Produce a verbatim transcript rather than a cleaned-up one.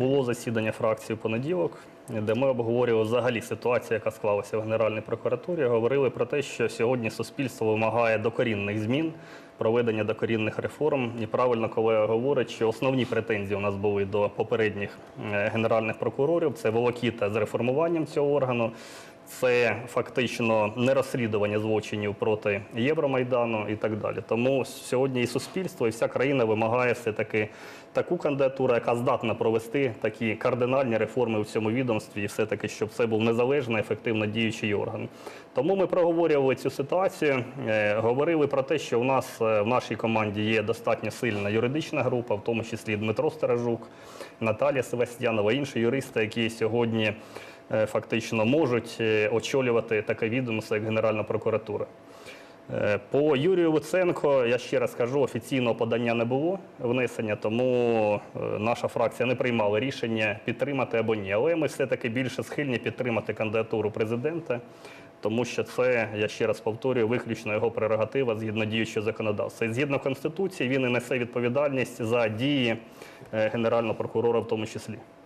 Було засідання фракції в понеділок, де ми обговорювали взагалі ситуацію, яка склалася в Генеральній прокуратурі. Говорили про те, що сьогодні суспільство вимагає докорінних змін, проведення докорінних реформ. І правильно колега говорить, що основні претензії у нас були до попередніх генеральних прокурорів – це волокіта з реформуванням цього органу, це фактично нерозслідування злочинів проти Євромайдану і так далі. Тому сьогодні і суспільство, і вся країна вимагає все-таки таку кандидатуру, яка здатна провести такі кардинальні реформи в цьому відомстві, і все-таки, щоб це був незалежний, ефективно діючий орган. Тому ми проговорювали цю ситуацію, говорили про те, що у нас в нашій команді є достатньо сильна юридична група, в тому числі Дмитро Сторожук, Наталія Севастьянова, інші юристи, які сьогодні фактично можуть очолювати таке відомство, як Генеральна прокуратура. По Юрію Луценку, я ще раз кажу, офіційного подання не було внесення, тому наша фракція не приймала рішення підтримати або ні. Але ми все-таки більше схильні підтримати кандидатуру президента, тому що це, я ще раз повторюю, виключно його прерогатива згідно діючого законодавства. І згідно Конституції він і несе відповідальність за дії Генерального прокурора в тому числі.